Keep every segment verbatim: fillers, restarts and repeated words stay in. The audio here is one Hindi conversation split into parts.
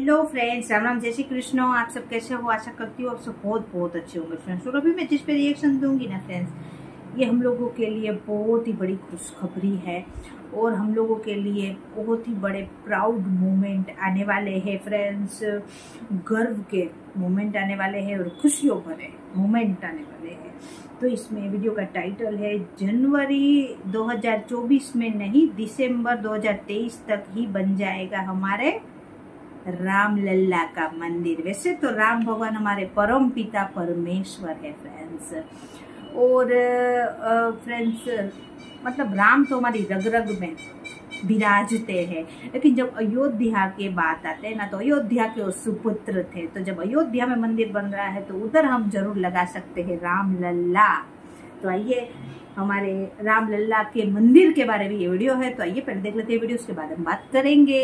हेलो फ्रेंड्स, राम राम, जय श्री कृष्ण। आप सब कैसे हो? आशा करती हूँ आप सब बहुत बहुत अच्छे होंगे फ्रेंड्स। और अभी मैं जिस पे रिएक्शन दूंगी ना फ्रेंड्स, ये हम लोगों के लिए बहुत ही बड़ी खुशखबरी है और हम लोगों के लिए बहुत ही बड़े प्राउड मोमेंट आने वाले हैं फ्रेंड्स। गर्व के मोमेंट आने वाले हैं और खुशियों भरे मोमेंट आने वाले हैं। तो इसमें वीडियो का टाइटल है जनवरी दो हज़ार चौबीस में नहीं, दिसंबर दो हज़ार तेईस तक ही बन जाएगा हमारे राम लल्ला का मंदिर। वैसे तो राम भगवान हमारे परम पिता परमेश्वर है फ्रेंड्स। और फ्रेंड्स मतलब राम तो हमारी रग रग में विराजते हैं, लेकिन जब अयोध्या के बात आते हैं ना, तो अयोध्या के वो सुपुत्र थे। तो जब अयोध्या में मंदिर बन रहा है तो उधर हम जरूर लगा सकते हैं राम लल्ला। तो आइए, हमारे राम लल्ला के मंदिर के बारे में ये वीडियो है, तो आइए पहले देख लेते हैं वीडियो, उसके बाद हम बात करेंगे।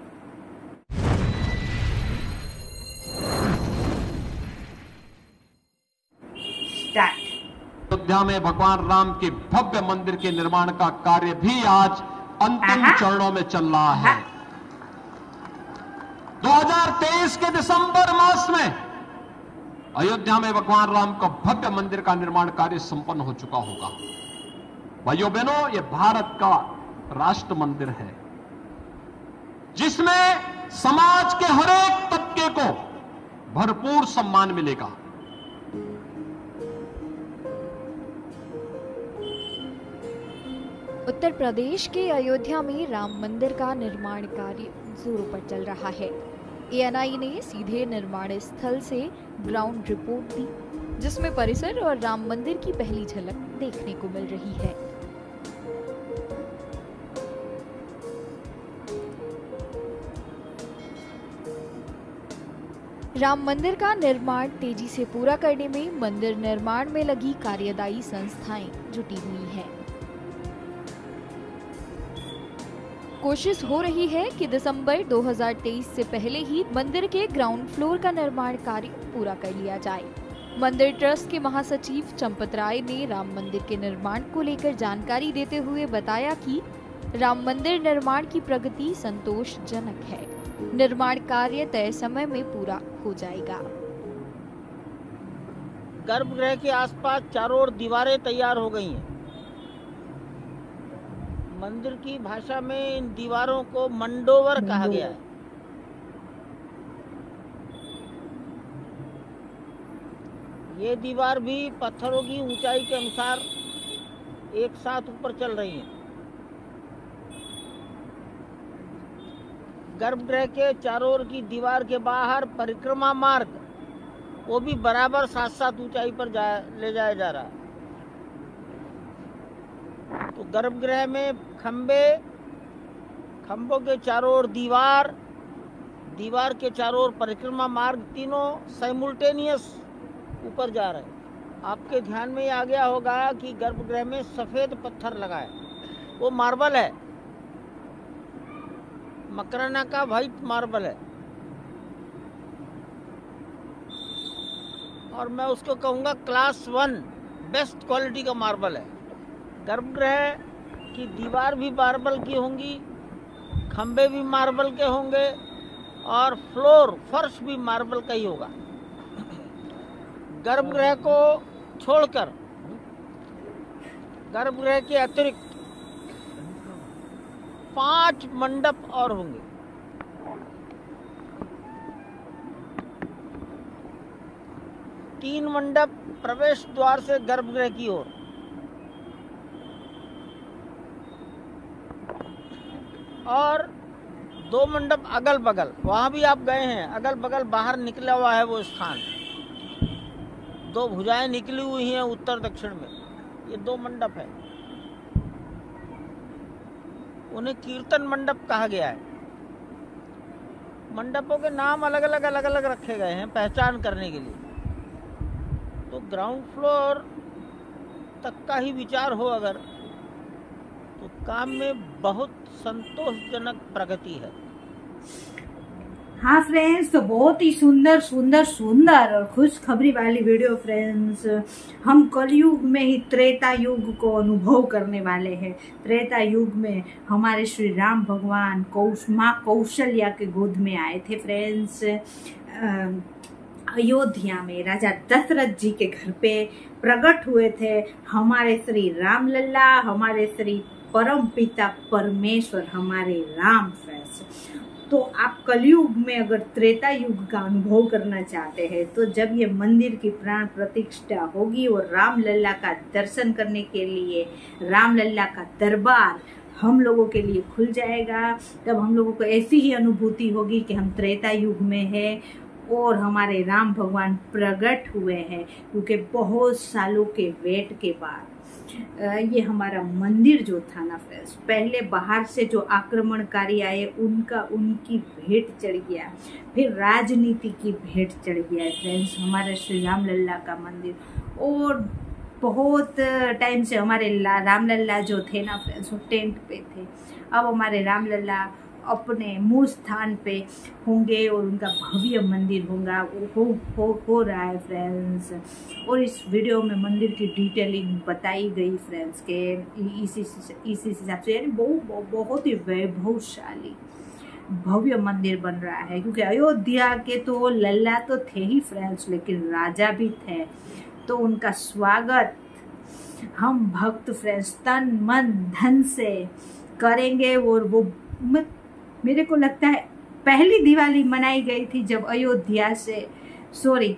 स्टार्ट। अयोध्या में भगवान राम के भव्य मंदिर के निर्माण का कार्य भी आज अंतिम चरणों में चल रहा है। दो हज़ार तेईस के दिसंबर मास में अयोध्या में भगवान राम का भव्य मंदिर का निर्माण कार्य संपन्न हो चुका होगा। भाइयों बहनों, यह भारत का राष्ट्र मंदिर है जिसमें समाज के हर एक तबके को भरपूर सम्मान मिलेगा। उत्तर प्रदेश के अयोध्या में राम मंदिर का निर्माण कार्य जोरों पर चल रहा है। ए एन आई ने सीधे निर्माण स्थल से ग्राउंड रिपोर्ट दी, जिसमें परिसर और राम मंदिर की पहली झलक देखने को मिल रही है। राम मंदिर का निर्माण तेजी से पूरा करने में मंदिर निर्माण में लगी कार्यदायी संस्थाएं जुटी हुई हैं। कोशिश हो रही है कि दिसंबर दो हज़ार तेईस से पहले ही मंदिर के ग्राउंड फ्लोर का निर्माण कार्य पूरा कर लिया जाए। मंदिर ट्रस्ट के महासचिव चंपत राय ने राम मंदिर के निर्माण को लेकर जानकारी देते हुए बताया कि राम मंदिर निर्माण की प्रगति संतोषजनक है। निर्माण कार्य तय समय में पूरा हो जाएगा। गर्भगृह के आसपास चारों ओर दीवारें तैयार हो गई हैं। मंदिर की भाषा में इन दीवारों को मंडोवर कहा गया है। ये दीवार भी पत्थरों की ऊंचाई के अनुसार एक साथ ऊपर चल रही है। गर्भगृह के चारों ओर की दीवार के बाहर परिक्रमा मार्ग, वो भी बराबर साथ साथ ऊंचाई पर जा, ले जाया जा रहा है। तो गर्भगृह में खंबे, खंभों के चारों ओर दीवार, दीवार के चारों ओर परिक्रमा मार्ग, तीनों साइमुल्टेनियस ऊपर जा रहे हैं। आपके ध्यान में आ गया होगा कि गर्भगृह में सफेद पत्थर लगा है, वो मार्बल है, मकराना का व्हाइट मार्बल है। और मैं उसको कहूँगा क्लास वन बेस्ट क्वालिटी का मार्बल है। गर्भगृह की दीवार भी मार्बल की होंगी, खंबे भी मार्बल के होंगे और फ्लोर फर्श भी मार्बल का ही होगा। गर्भगृह को छोड़कर गर्भगृह के अतिरिक्त पांच मंडप और होंगे। तीन मंडप प्रवेश द्वार से गर्भगृह की ओर और दो मंडप अगल बगल, वहां भी आप गए हैं, अगल बगल बाहर निकला हुआ है वो स्थान। दो भुजाएं निकली हुई हैं उत्तर दक्षिण में, ये दो मंडप है। उन्हें कीर्तन मंडप कहा गया है। मंडपों के नाम अलग अलग अलग अलग रखे गए हैं पहचान करने के लिए। तो ग्राउंड फ्लोर तक का ही विचार हो अगर, तो काम में बहुत संतोषजनक प्रगति है। हाँ फ्रेंड्स, तो बहुत ही सुंदर सुंदर सुंदर और खुशखबरी वाली वीडियो फ्रेंड्स। हम कलयुग में ही त्रेता युग को अनुभव करने वाले हैं। त्रेता युग में हमारे श्री राम भगवान कौश माँ कौशल्या के गोद में आए थे फ्रेंड्स। अयोध्या में राजा दशरथ जी के घर पे प्रकट हुए थे हमारे श्री राम लल्ला, हमारे श्री परम पिता परमेश्वर, हमारे राम फ्रेंड्स। तो आप कलयुग में अगर त्रेता युग का अनुभव करना चाहते हैं तो जब ये मंदिर की प्राण प्रतिष्ठा होगी और राम लल्ला का दर्शन करने के लिए राम लल्ला का दरबार हम लोगों के लिए खुल जाएगा, तब हम लोगों को ऐसी ही अनुभूति होगी कि हम त्रेता युग में हैं और हमारे राम भगवान प्रकट हुए हैं। क्योंकि बहुत सालों के वेट के बाद ये हमारा मंदिर जो था ना फ्रेंड्स, पहले बाहर से जो आक्रमणकारी आए उनका उनकी भेंट चढ़ गया, फिर राजनीति की भेंट चढ़ गया फ्रेंड्स हमारे श्री राम लल्ला का मंदिर। और बहुत टाइम से हमारे राम लल्ला जो थे ना फ्रेंड्स वो टेंट पे थे। अब हमारे राम लल्ला अपने मूल स्थान पे होंगे और उनका भव्य मंदिर होगा हो हो हो रहा है फ्रेंड्स। और इस वीडियो में मंदिर की डिटेलिंग बताई गई फ्रेंड्स के इसी इसी हिसाब से, यानी बहुत बहुत ही वैभवशाली भव्य मंदिर बन रहा है। क्योंकि अयोध्या के तो लल्ला तो थे ही फ्रेंड्स, लेकिन राजा भी थे, तो उनका स्वागत हम भक्त फ्रेंड्स तन मन धन से करेंगे। और वो मेरे को लगता है पहली दिवाली मनाई गई थी जब अयोध्या से सॉरी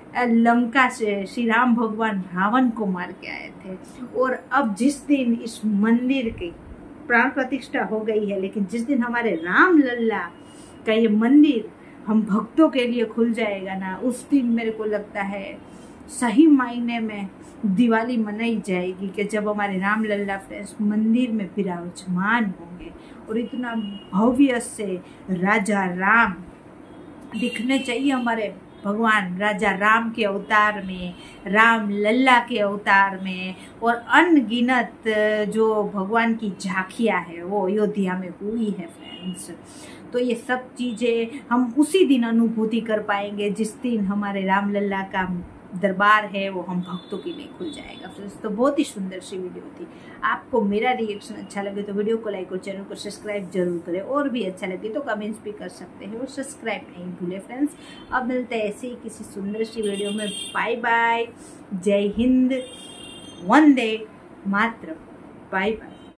लंका से श्री राम भगवान रावण को मार के आए थे। और अब जिस दिन इस मंदिर की प्राण प्रतिष्ठा हो गई है, लेकिन जिस दिन हमारे राम लल्ला का ये मंदिर हम भक्तों के लिए खुल जाएगा ना, उस दिन मेरे को लगता है सही मायने में दिवाली मनाई जाएगी कि जब हमारे राम लल्ला फ्रेंड्स मंदिर में विराजमान होंगे। और इतना भव्य से राजा राम दिखने चाहिए हमारे भगवान राजा राम के अवतार में, राम लल्ला के अवतार में। और अनगिनत जो भगवान की झांकियाँ है वो अयोध्या में हुई है फ्रेंड्स। तो ये सब चीज़ें हम उसी दिन अनुभूति कर पाएंगे जिस दिन हमारे राम लल्ला का दरबार है वो हम भक्तों के लिए खुल जाएगा फ्रेंड्स। तो बहुत ही सुंदर सी वीडियो थी। आपको मेरा रिएक्शन अच्छा लगे तो वीडियो को लाइक और चैनल को सब्सक्राइब जरूर करें। और भी अच्छा लगे तो कमेंट्स भी कर सकते हैं और सब्सक्राइब नहीं भूले फ्रेंड्स। अब मिलते हैं ऐसे ही किसी सुंदर सी वीडियो में। बाय बाय, जय हिंद, वंदे मातरम, बाय बाय।